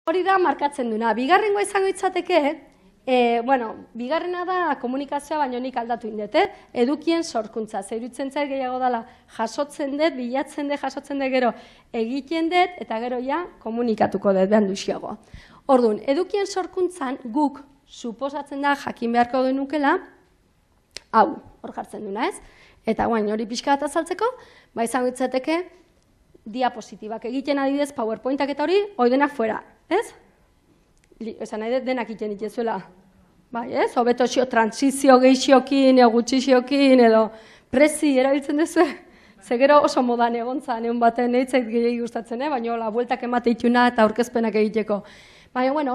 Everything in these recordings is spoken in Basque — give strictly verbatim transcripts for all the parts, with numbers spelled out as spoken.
Hori da markatzen duna. Bigarrengoa izango itzateke, e, bueno, bigarrena da komunikazioa baino nik aldatu indet, eh? Edukien sorkuntza. Zeurutzen zait gehiago dela jasotzen dut, bilatzen dut, jasotzen dut gero egiten dut, eta gero ja komunikatuko dut behan duxiago. Orduan, edukien sorkuntzan guk suposatzen da jakin beharko genukela, hau, hor jartzen duna ez? Eta guain hori pixka bat azaltzeko, ba izango itzateke diapositibak egiten adidez, PowerPointak eta hori, hoi denak fuera. Ez? Esan nahi denak iten itezuela. Bai, ez? Hobeto xio, transizio gehixiokin, edo gutxixiokin, edo prezi erabiltzen duzu. Zegero oso modan egontzan, egun baten eitzait gehiagi gustatzen, eh? Baina hola, bueltak emate ituna eta aurkezpenak egiteko. Baina, bueno,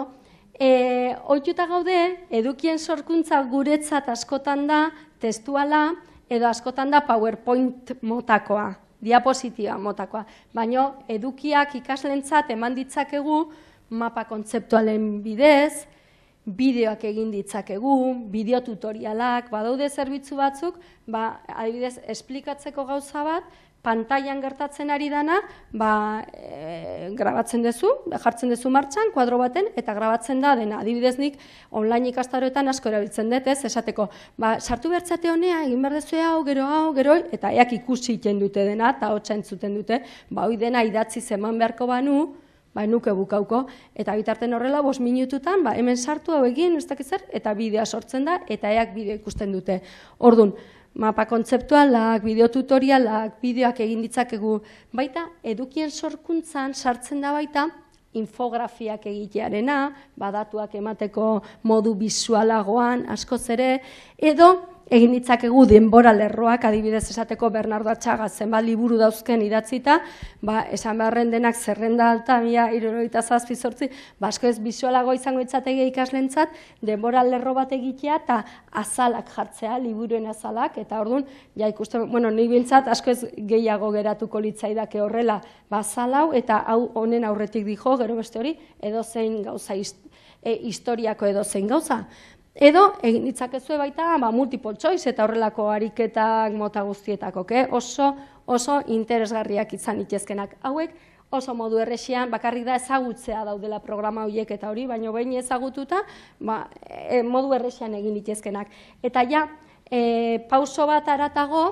e, ohituta gaude, edukien sorkuntza guretzat askotan da, testuala, edo askotan da PowerPoint motakoa, diapositiba motakoa. Baina, edukiak ikaslentzat eman ditzakegu, mapa kontzeptualen bidez, bideoak egin ditzakegu, bideotutorialak, badaude zerbitzu batzuk, ba, adibidez, esplikatzeko gauza bat, pantailan gertatzen ari dana, ba, e, grabatzen duzu, jartzen duzu martxan, kuadro baten, eta grabatzen da dena. Adibidez nik, online ikastaroetan asko erabiltzen dut, ez, esateko, ba, sartu bertzate honea, egin behar duzu hau, gero hau, gero, eta eak ikusi iten dute dena, eta hotxa entzuten dute, ba, hoi dena idatzi zeman beharko banu, ba, nuke bukauko, eta bitarten horrela, bost minututan, ba, hemen sartu hau egin, ez dakiz zer, eta bideoa sortzen da, eta eak bideo ikusten dute. Orduan, mapa kontzeptualak, bideotutorialak, bideoak egin ditzakegu, baita, edukien sorkuntzan sartzen da baita, infografiak egitearena, badatuak emateko modu bisualagoan, askoz ere, edo, egin ditzakegu denbora lerroak, adibidez esateko Bernardo Atxaga zenbat liburu dauzken idatzita, ba, esan beharren denak zerrenda alta, mila hirurogeita zazpi zortzi, ba, asko ez bisualago izango itzatege ikaslentzat, denbora lerro bat egitea eta azalak jartzea, liburuen azalak, eta orduan, ja ikusten, bueno, nik bintzat, asko ez gehiago geratuko litzaidake horrela, ba, azal hau, eta hau honen aurretik dijo, gero beste hori, edozein gauza, historiako edozein gauza. Edo, egin ditzakezue baita, ba, multiple choice eta horrelako ariketak mota guztietako, ke? Oso, oso interesgarriak izan itezkenak. Hauek, oso modu errexian, bakarrik da ezagutzea daudela programa horiek eta hori, baina behin ezagututa, ba, e, modu errexian egin itezkenak. Eta ja, e, pauso bat aratago,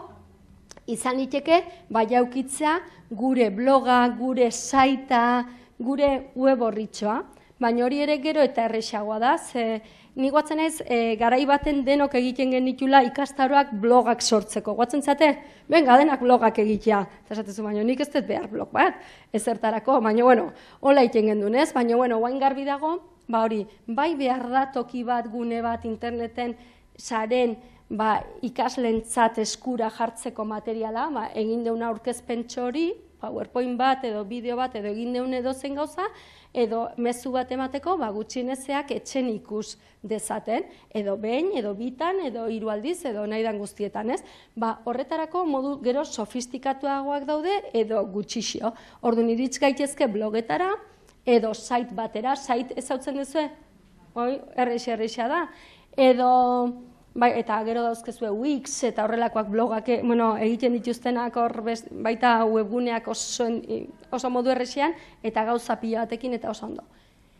izan liteke, bai aukitzea, gure bloga, gure saita, gure web horritxoa, baina hori ere gero eta errexagoa da, ze, Ni guatzen ez, e, garai baten denok egiten genitula ikastaroak blogak sortzeko. Guatzen zate, benga, denak blogak egitea. Eta esatezu, baina nik ez dut behar blog bat, ezertarako, baina, bueno, hola egiten gendun ez, baina, bueno, guain garbi dago, ba hori, bai behar da toki bat, gune bat, interneten, saren, ba, ikaslentzat eskura jartzeko materiala, ba, egin deuna aurkezpen txori, PowerPoint bat, edo bideo bat, edo egin deun edo zen gauza, edo mezu bat emateko, ba, gutxinezeak etxen ikus dezaten, edo behin, edo bitan, edo hiru aldiz, edo nahi dan guztietan, ez? Ba, horretarako modu gero sofistikatuagoak daude, edo gutxixio. Orduan iritz gaitezke blogetara, edo site batera, site ezautzen duzu, hoi, erreixa, erreixa da, edo, bai, eta gero dauzkezue Wix eta horrelakoak blogak, bueno, egiten dituztenak hor baita webguneak oso, oso modu errexian, eta gauza pila batekin eta oso ondo.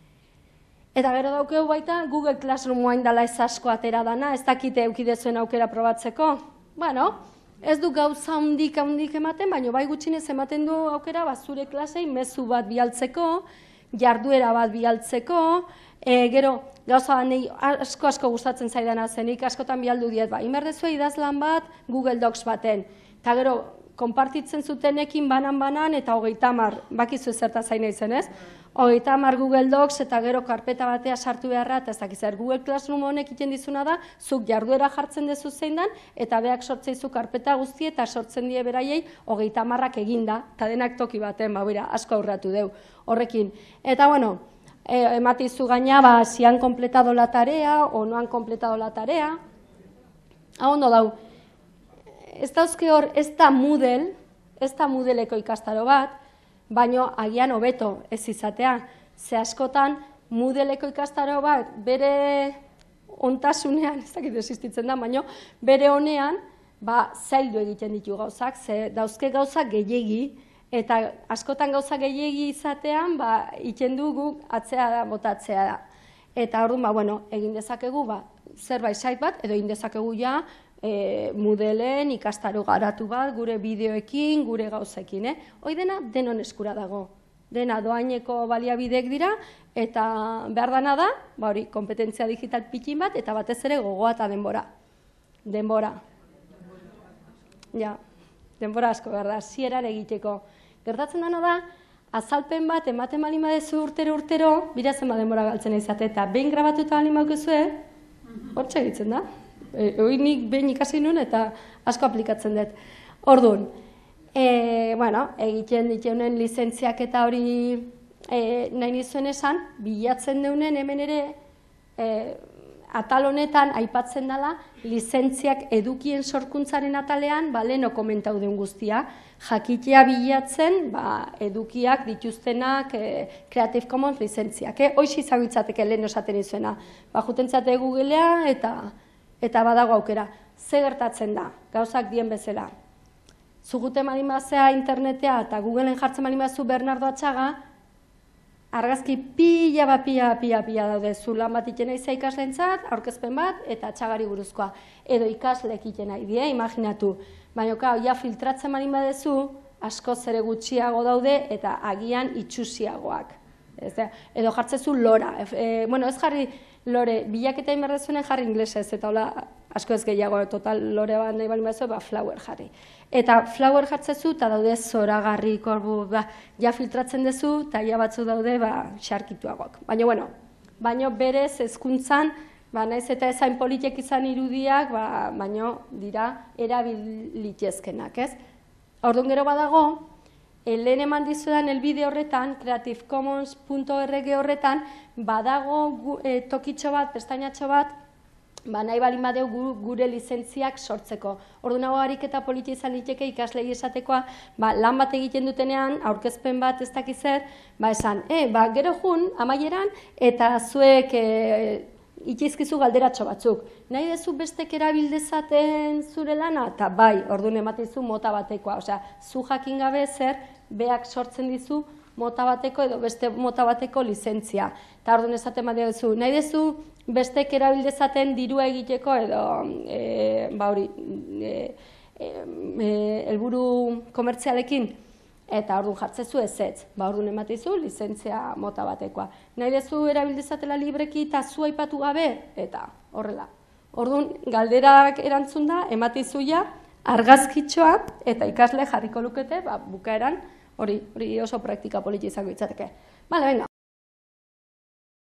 Eta gero daukeu baita Google Classroom oain dala ez asko atera dana, ez dakite eukidezuen aukera probatzeko. Bueno, ez du gauza hundik hundik ematen, baina bai gutxinez ematen du aukera, ba, zure klasei mezu bat bialtzeko, jarduera bat bialtzeko, e, gero, gauza nahi asko asko gustatzen zaidana zenik, askotan bialdu diet, ba, inberdezue idazlan bat Google Docs baten, eta gero, konpartitzen zutenekin banan-banan, eta hogeita hamar, bakizu zerta zain izen ez, hogeita hamar Google Docs, eta gero karpeta batea sartu beharra, eta ez dakizer, Google Classroom honek iten dizuna da, zuk jarduera jartzen dezu zein dan, eta beak sortzeizu karpeta guzti, eta sortzen die beraiei hogeita hamarrak eginda, eta denak toki baten, ba, bera, asko aurratu deu, horrekin. Eta, bueno, eh, ematizu gaina, ba, si han completado la tarea, o no han completado la tarea, hau ondo dau, ez dauzke hor, ez da Moodle, ez da Moodleko ikastaro bat, baino agian hobeto ez izatea. Ze askotan Moodleko ikastaro bat bere ontasunean, ez dakit existitzen da, baino bere honean, ba, zaildu egiten ditu gauzak, ze dauzke gauzak gehiegi, Eta askotan gauza gehiegi izatean, ba, iten dugu atzea da, botatzea da. Eta orduan, ba, bueno, egin dezakegu, ba, zerbait site bat, edo egin dezakegu ja, e, Moodleen ikastaro garatu bat, gure bideoekin, gure gauzekin, eh? Hoi dena, denon eskura dago. Dena doaineko baliabideek dira, eta behar dana da, ba hori, kompetentzia digital pikin bat, eta batez ere gogoa eta denbora. Denbora. Ja, denbora asko behar da, zieran egiteko. Gertatzen dena da, azalpen bat ematen balin badezu urtero urtero, bira zenba denbora galtzen izate, eta behin grabatuta balin baukezue, hortxe egiten da. E, hoi nik behin ikasi nuen eta asko aplikatzen dut. Orduan, e, bueno, egiten dituenen lizentziak eta hori e, nahi nizuen esan, bilatzen deunen hemen ere, e, atal honetan aipatzen dela, lizentziak edukien sorkuntzaren atalean, ba, leheno komentau den guztia, jakitea bilatzen, ba, edukiak dituztenak e, Creative Commons lizentziak. Eh? Hoxe izango itzateke lehen esaten izuena. Ba, jutentzate Googlea eta, eta badago aukera. Ze gertatzen da, gauzak dien bezala. Zugute malimazea internetea eta Googleen jartzen malimazu Bernardo Atxaga, argazki pila bat, pila, pila, pila daude, zu lan bat itena izan ikaslentzat, aurkezpen bat, eta Atxagari buruzkoa. Edo ikaslek itena idea, imaginatu. Baina, kau, ja filtratzen marin badezu, asko zere gutxiago daude, eta agian itxusiagoak. Edo jartzezu lora. E, bueno, ez jarri lore, bilaketa inberdezunen jarri inglesez, eta hola, asko ez gehiago, total lore bat nahi balin badezu, ba, flower jarri. Eta flower jartzezu, eta daude zoragarri, korbu, ba, ja filtratzen dezu, eta ja batzu daude, ba, xarkituagoak. Baina, bueno, baina berez hezkuntzan, ba, naiz eta ezain politek izan irudiak, ba, baina dira erabilitezkenak, ez? Orduan gero badago, lehen eman dizudan elbide horretan, creative commons puntu org horretan, badago e, tokitxo bat, pestainatxo bat, ba, nahi balin badeu gure lizentziak sortzeko. Orduan hau ariketa politia izan liteke ikaslei esatekoa, ba, lan bat egiten dutenean, aurkezpen bat ez dakizer, ba, esan, e, ba, gero jun, amaieran, eta zuek e, itxizkizu galderatxo batzuk. Nahi dezu bestek erabildezaten zure lana? Eta bai, orduan ematezu mota batekoa. Osea, zu jakin gabe zer, beak sortzen dizu mota bateko edo beste mota bateko lizentzia. Eta orduan esaten bat duzu, nahi dezu bestek erabildezaten dirua egiteko edo, e, ba hori, e, e, e, helburu komertzialekin, eta orduan jartzezu ez ez, ba orduan ematezu lizentzia mota batekoa. Nahi dezu erabildezatela libreki eta zu aipatu gabe, eta horrela. Orduan, galderak erantzun da, ematezu ja, argazkitxoa eta ikasle jarriko lukete, ba, bukaeran, hori oso praktika politia izango itzateke. Bale, venga.